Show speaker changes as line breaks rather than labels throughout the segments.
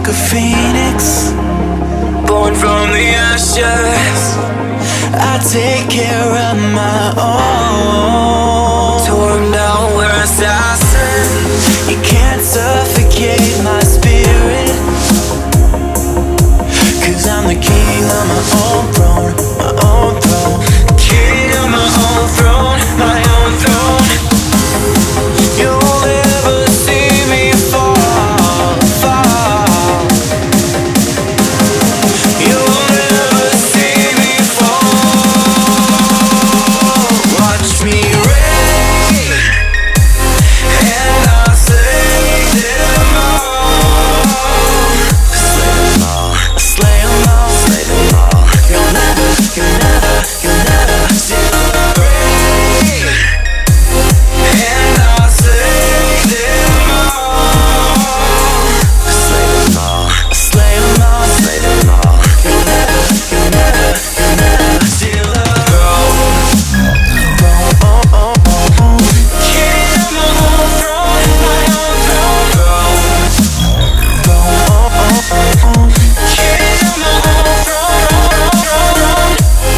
like a phoenix, born from the ashes. I take care of my own. Torn down, we're assassins. You can't suffocate my spirit, 'cause I'm the king of my own throne, my own throne. King of my own throne, my own throne. You'll never see me fall, fall. You'll never see me fall. Watch me reign, and I'll slay them all. Slay them all, slay them all, slay them all. You'll never see me reign, and I'll slay them all. Slay them all, slay them all, slay them all. You'll never steal a throne. Oh, oh, oh, oh. King of my own throne, my own throne. Oh, oh, oh, oh. King of my own throne.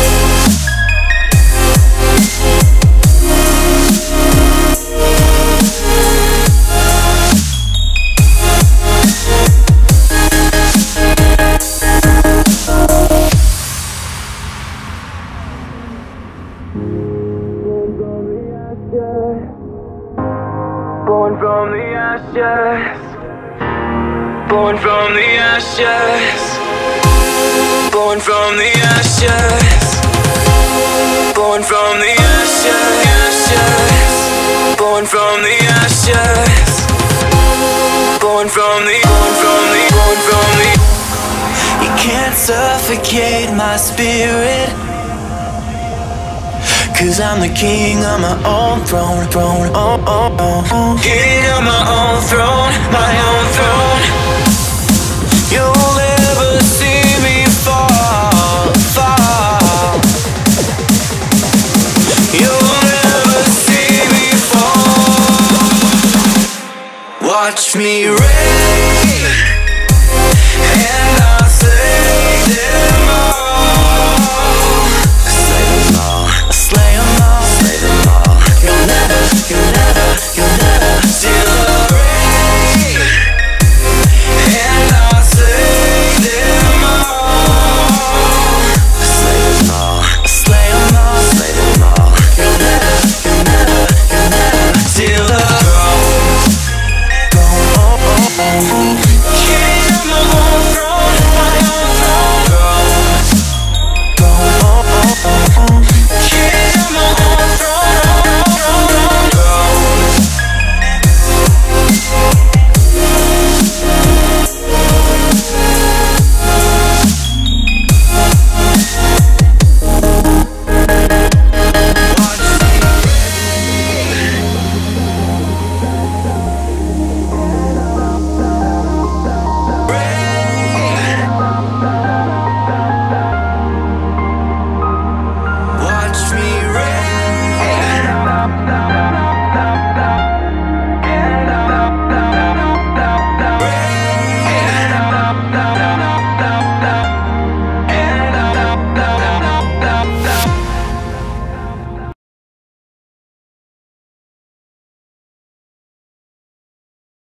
Born from the ashes, born from the ashes, born from the ashes, born from the ashes, born from the ashes, born from the. You can't suffocate my spirit, 'cause I'm the king of my own throne, throne, oh, oh, oh, oh. King of my own throne, my own throne. You'll never see me fall, fall. You'll never see me fall. Watch me reign.